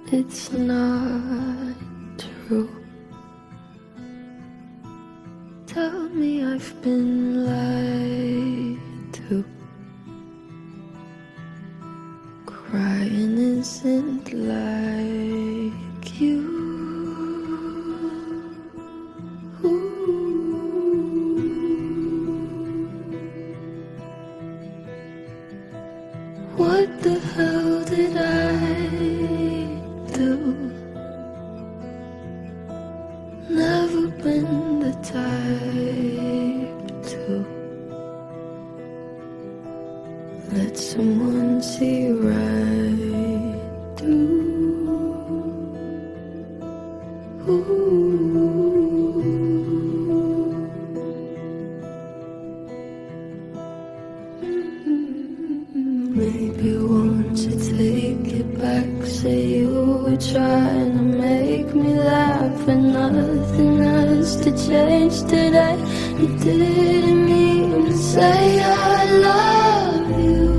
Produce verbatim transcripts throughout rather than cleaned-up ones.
It's not true. Tell me I've been lied to. Crying isn't like you. What the hell did I do? Never been the type to let someone see right through. Maybe won't you take it back? Say you were trying to make me laugh, and nothing has to change today. You didn't mean to say I love you.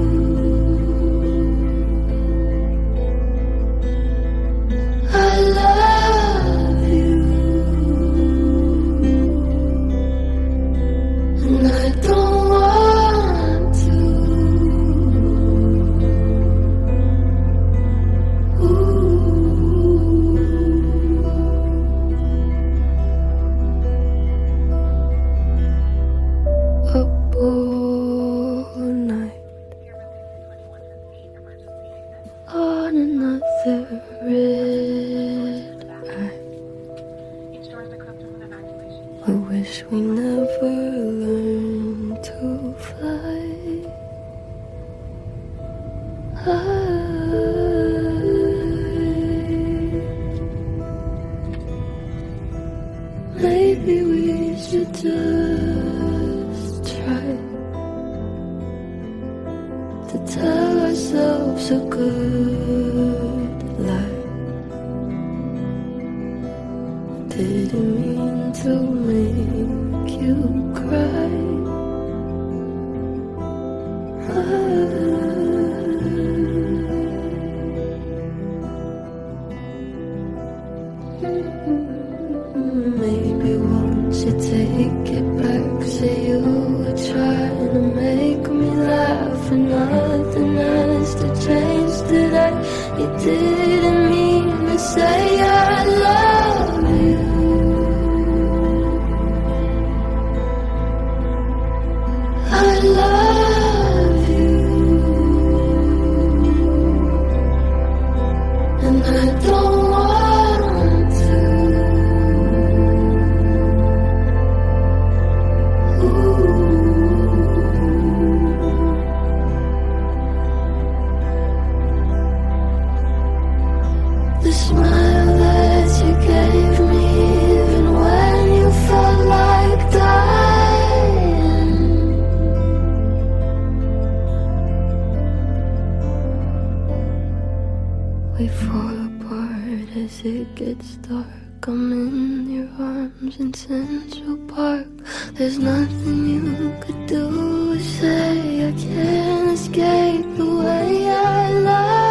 I love you, and I don't want to. Up all night on another red eye. I wish we never learned to fly. Maybe we should just try to tell ourselves a good lie. Didn't mean to make you cry. Maybe won't you take it back? Say you were trying to make me laugh, and nothing has to change today. You didn't mean to say I love you. I love you, and I don't want to. The smile that you gave me, even when you felt like dying. We fall apart as it gets dark. I'm in your arms in Central Park. There's nothing you could do or say. I can't escape the way I love.